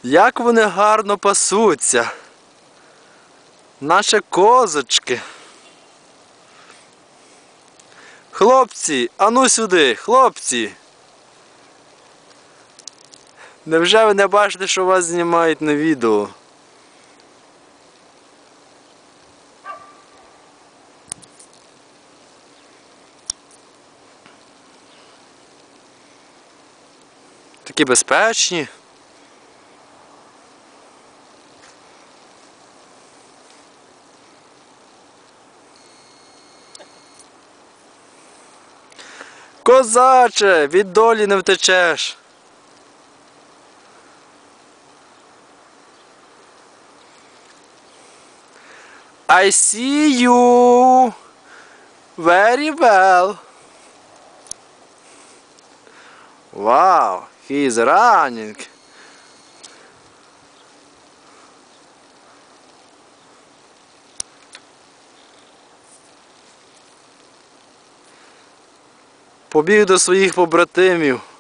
Як вони гарно пасуться. Наші козочки. Хлопці, ану сюди, хлопці. Невже ви не бачите, що вас знімають на відео? Такі безпечні. Козаче, від долі не втечеш. I see you very well. Wow, he is running. Побіг до своїх побратимів.